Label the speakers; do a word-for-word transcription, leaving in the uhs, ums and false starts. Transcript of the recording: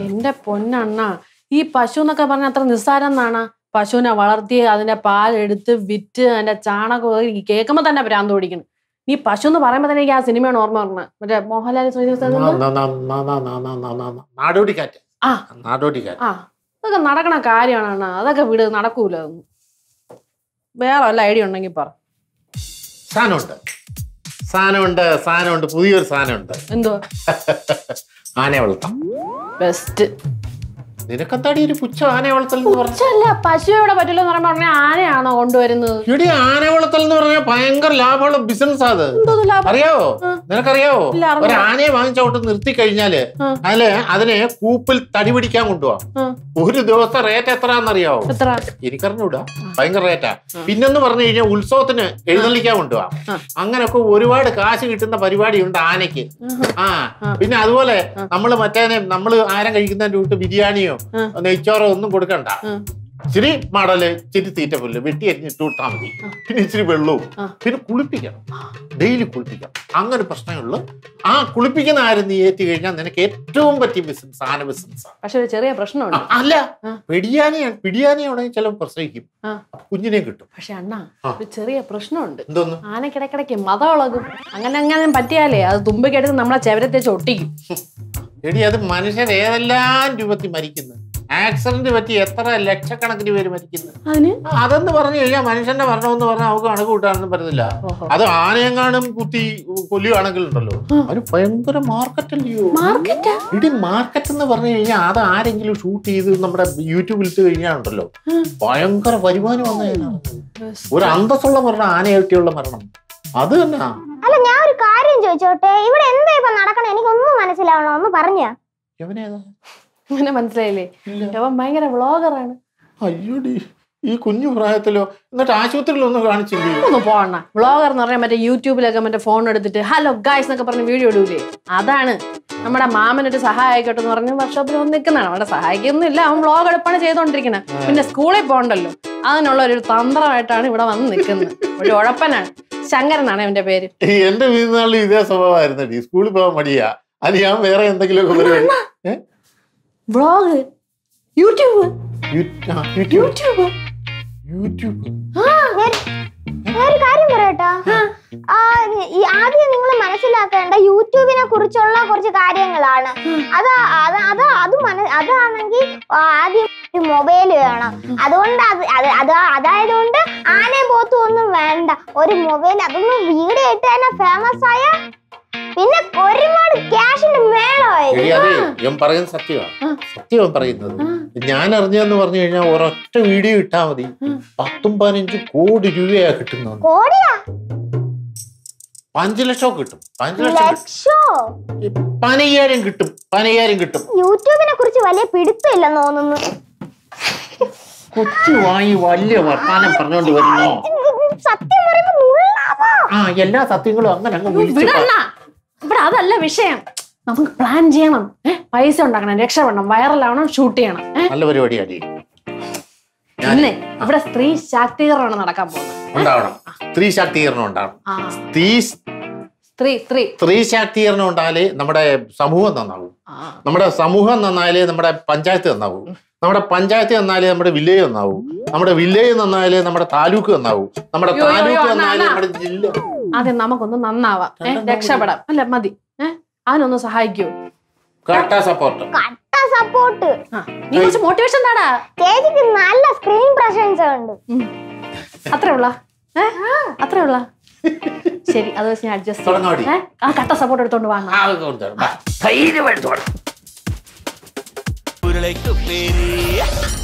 Speaker 1: എന്റെ പൊന്നണ്ണ ഈ പശു എന്നൊക്കെ പറഞ്ഞ അത്ര നിസ്സാരം എന്നാണ്. പശുവിനെ വളർത്തി അതിന്റെ പാലെടുത്ത് വിറ്റ് അതിന്റെ ചാണകം കേൾക്കുമ്പോ തന്നെ ഭ്രാന്ത് ഓടിക്കണം. നീ പശു എന്ന് പറയുമ്പോ തന്നെ എനിക്ക് ആ സിനിമയാണ് ഓർമ്മ പറഞ്ഞത്. മറ്റേ മോഹൻലാൽ ആ അതൊക്കെ നടക്കണ കാര്യമാണ്. അതൊക്കെ വിട്, നടക്കൂല. വേറെ വല്ല ഐഡിയ ഉണ്ടെങ്കിൽ പറ.
Speaker 2: സാധനമുണ്ട് സാധനമുണ്ട് സാധനമുണ്ട് പുതിയൊരു സാധനമുണ്ട്.
Speaker 1: എന്തോ?
Speaker 2: ആനയെ വളർത്താം.
Speaker 1: ബെസ്റ്റ്.
Speaker 2: നിനക്കെന്താടി ഒരു പുച്ഛ ആനയെ വളർത്തൽ എന്ന്
Speaker 1: പറഞ്ഞല്ല? പശു എവിടെ പറ്റില്ല എന്ന് പറഞ്ഞ ആനയാണോ കൊണ്ടുവരുന്നത്?
Speaker 2: ഇവിടെ ആന വളർത്തൽ എന്ന് പറഞ്ഞാൽ ഭയങ്കര ലാഭമുള്ള ബിസിനസ്. അത് അറിയാവോ? നിനക്കറിയാവോ? ഒരു ആനയെ വാങ്ങിച്ചോട്ട് നിർത്തി കഴിഞ്ഞാല് അതില് അതിനെ കൂപ്പിൽ തടി പിടിക്കാൻ കൊണ്ടുപോവാം. ഒരു ദിവസം റേറ്റ് എത്രയാണെന്നറിയാവോ? എനിക്കറിഞ്ഞൂടാ, ഭയങ്കര റേറ്റാ. പിന്നെന്ന് പറഞ്ഞു കഴിഞ്ഞാൽ ഉത്സവത്തിന് എഴുന്നള്ളിക്കാൻ കൊണ്ടുപോവാം. അങ്ങനൊക്കെ ഒരുപാട് കാശ് കിട്ടുന്ന പരിപാടിയുണ്ട് ആനയ്ക്ക്. ആ പിന്നെ അതുപോലെ നമ്മള് മറ്റേ നമ്മള് ആരം കഴിക്കുന്നതിന്റെ കൂട്ട് ബിരിയാണിയോ നെയ്ച്ചോറോ ഒന്നും കൊടുക്കണ്ട. ഇച്ചിരി മടല്, ഇച്ചിരി തീറ്റ പുല്ല് വെട്ടി അരിഞ്ഞിട്ട് കൊടുത്താൽ മതി. പിന്നെ ഇച്ചിരി വെള്ളവും. പിന്നെ കുളിപ്പിക്കണം, ഡെയിലി കുളിപ്പിക്കണം. അങ്ങനെ പ്രശ്നമുള്ളൂ. ആ കുളിപ്പിക്കുന്ന ആരും നീ ഏറ്റി കഴിഞ്ഞാൽ നിനക്ക് ഏറ്റവും പറ്റിയ ബിസിനസ് ആന ബിസിനസ്.
Speaker 1: പക്ഷെ ഒരു ചെറിയ പ്രശ്നമുണ്ട്.
Speaker 2: അല്ല, പിടിയാനിയാണ് പിടിയാനിയാണെങ്കിൽ ചിലപ്പോൾ പ്രസവിക്കും, കുഞ്ഞിനെ കിട്ടും.
Speaker 1: പക്ഷെ അണ്ണാ ഒരു ചെറിയ പ്രശ്നമുണ്ട്.
Speaker 2: എന്തോന്ന്?
Speaker 1: ആനക്കിടക്കിടയ്ക്ക് മതമുളകും. അങ്ങനെ അങ്ങനെ പറ്റിയാലേ അത് തുമ്പിക്കെടുത്ത് നമ്മളെ ചെവരത്തെ ഒട്ടിക്കും.
Speaker 2: എടി അത് മനുഷ്യർ ഏതെല്ലാം രൂപത്തിൽ മരിക്കുന്നു. ആക്സിഡന്റ് പറ്റി എത്ര ലക്ഷക്കണക്കിന് പേര് മരിക്കുന്നു. അതെന്ന് പറഞ്ഞു കഴിഞ്ഞാൽ മനുഷ്യന്റെ മരണമെന്ന് പറഞ്ഞാൽ നമുക്ക് കണക്ക് കൂട്ടാനൊന്നും പറ്റത്തില്ല. അത് ആനയെങ്ങാനും കുത്തി കൊല്ലുകയാണെങ്കിൽ ഉണ്ടല്ലോ അത് ഭയങ്കര മാർക്കറ്റല്ലയോ. ഇടി മാർക്കറ്റ് എന്ന് പറഞ്ഞു കഴിഞ്ഞാൽ അത് ആരെങ്കിലും ഷൂട്ട് ചെയ്ത് നമ്മുടെ യൂട്യൂബിൽ ഇട്ട് കഴിഞ്ഞാൽ ഉണ്ടല്ലോ ഭയങ്കര വരുമാനം വന്നു. ഒരു അന്തസ്സുള്ള മരണം, ആനയായിട്ടിയുള്ള മരണം. അത് തന്നെ.
Speaker 3: അല്ല, ഞാൻ ഒരു കാര്യം ചോദിച്ചോട്ടെ, ഇവിടെ എന്താ ഇപ്പൊ നടക്കണേ? എനിക്കൊന്നും മനസ്സിലാവണോ, ഒന്ന് പറഞ്ഞാ.
Speaker 2: എവനേതാ?
Speaker 1: അങ്ങനെ മനസ്സിലായില്ലേ? അവൻ ഭയങ്കര വ്ളോഗറാണ്.
Speaker 2: അയ്യോടി, ഈ കുഞ്ഞു പ്രായത്തിലോ? എന്നിട്ട് ആശുപത്രിയിലൊന്നും കാണിച്ചില്ലേ?
Speaker 1: ഒന്ന് പോണ. വ്ളോഗർ എന്ന് പറഞ്ഞാൽ മറ്റേ യൂട്യൂബിലൊക്കെ മറ്റേ ഫോൺ എടുത്തിട്ട് ഹലോ ഗായ്സ് എന്നൊക്കെ പറഞ്ഞ് വീഡിയോ ഇടൂലേ, അതാണ്. നമ്മുടെ മാമനൊരു സഹായം ആയിക്കോട്ടെ എന്ന് പറഞ്ഞ് വർക്ക്ഷോപ്പിൽ വന്ന് നിൽക്കുന്നതാണ്. അവിടെ സഹായിക്കൊന്നും ഇല്ല, അവൻ വ്ളോഗ് എടുപ്പാണ് ചെയ്തോണ്ടിരിക്കണേ. പിന്നെ സ്കൂളിൽ പോകണ്ടല്ലോ, അതിനുള്ള ഒരു തന്ത്രമായിട്ടാണ് ഇവിടെ വന്ന് നിൽക്കുന്നത്. ഒരു ഉഴപ്പനാണ്, ശങ്കരനാണ് അവന്റെ പേര്.
Speaker 2: എന്റെ വീട്ടിൽ ഇതേ സ്വഭാവമായിരുന്നു. സ്കൂളിൽ പോകാൻ മടിയാ. അത് ഞാൻ വേറെ എന്തെങ്കിലും
Speaker 1: വ്ളോഗ്, യൂട്യൂബ് യൂട്യൂബ്
Speaker 3: യൂട്യൂബ് ഒരു കാര്യം പറയട്ടോ. ആദ്യം നിങ്ങൾ മനസ്സിലാക്കേണ്ട യൂട്യൂബിനെ കുറിച്ചുള്ള കുറച്ച് കാര്യങ്ങളാണ്. അത് അത് അത് അതാണെങ്കിൽ ആദ്യം ഒരു മൊബൈല് വേണം. അതുകൊണ്ട് അത് അത് അതായതുകൊണ്ട് ആനയും പോത്തും ഒന്നും വേണ്ട, ഒരു മൊബൈൽ. അതൊന്നും വീഡിയോ ഇട്ട് തന്നെ ഫേമസ് ആയ പിന്നെ ഒരുപാട് ക്യാഷിന്റെ മേളമായിരിക്കും.
Speaker 2: പറയുന്നത് സത്യമാണ്, സത്യമാണ് പറയുന്നത്. ഞാൻ അറിഞ്ഞെന്ന് പറഞ്ഞു കഴിഞ്ഞാൽ ഒരൊറ്റ വീഡിയോ ഇട്ടാ മതി പത്തും പതിനഞ്ചും കോടി രൂപയാ കിട്ടുന്നത്. അഞ്ചു ലക്ഷം കിട്ടും, അഞ്ചു ലക്ഷം പതിനയ്യായിരം കിട്ടും, പതിനയ്യായിരം കിട്ടും.
Speaker 3: യൂട്യൂബിനെ കുറിച്ച് വലിയ പിടുത്തമില്ലെന്ന് തോന്നുന്നു.
Speaker 2: കൊച്ചു വാങ്ങി വലിയ വർത്താനം പറഞ്ഞോണ്ട് വരുന്നു.
Speaker 3: സത്യം
Speaker 2: ആ എല്ലാ സത്യങ്ങളും അങ്ങനെ അങ്ങ് വിളിച്ചു.
Speaker 1: ഇവിടെ അതല്ല വിഷയം. നമുക്ക് പ്ലാൻ ചെയ്യണം, പൈസ ഉണ്ടാക്കണം, രക്ഷപ്പെടണം, വൈറലാവണം, ഷൂട്ട് ചെയ്യണം.
Speaker 2: നല്ല പരിപാടിയാണ്.
Speaker 1: പിന്നെ ഇവിടെ സ്ത്രീ ശാക്തീകരണമാണ് നടക്കാൻ പോകുന്നത്.
Speaker 2: ഉണ്ടാവണം, സ്ത്രീ ശാക്തീകരണം ഉണ്ടാവണം. സ്ത്രീ
Speaker 1: സ്ത്രീ സ്ത്രീ
Speaker 2: സ്ത്രീ ശാക്തീകരണം ഉണ്ടായാലേ നമ്മുടെ സമൂഹം നന്നാവും. നമ്മുടെ സമൂഹം നന്നായാലേ നമ്മുടെ പഞ്ചായത്ത് നന്നാവും. നമ്മുടെ പഞ്ചായത്ത് നന്നായാലേ നമ്മുടെ വില്ലേജ് നന്നാവും. നമ്മുടെ വില്ലേജ് നന്നായാലേ നമ്മുടെ താലൂക്ക് നന്നാവും. നമ്മുടെ താലൂക്ക് നന്നായാലേ നമ്മുടെ ജില്ല.
Speaker 1: ആദ്യം നമുക്കൊന്ന് നന്നാവാം, രക്ഷപ്പെടാം. അല്ല മതി, ഏഹ് അതിനൊന്ന് സഹായിക്കൂ.
Speaker 3: സപ്പോർട്ട്
Speaker 1: നീ കുറച്ച് മോട്ടിവേഷൻ താടാ.
Speaker 3: ചേച്ചിക്ക് നല്ല സ്ക്രീൻ പ്രസൻസ് ഉണ്ട്.
Speaker 1: അത്രേ ഉള്ള അത്രേ ഉള്ള ശരി, അത് വെച്ച് ഞാൻ അഡ്ജസ്റ്റ് ആ കട്ട സപ്പോർട്ട് എടുത്തോണ്ട് വാങ്ങാം.
Speaker 2: ഉരുളക്കുപ്പേരി.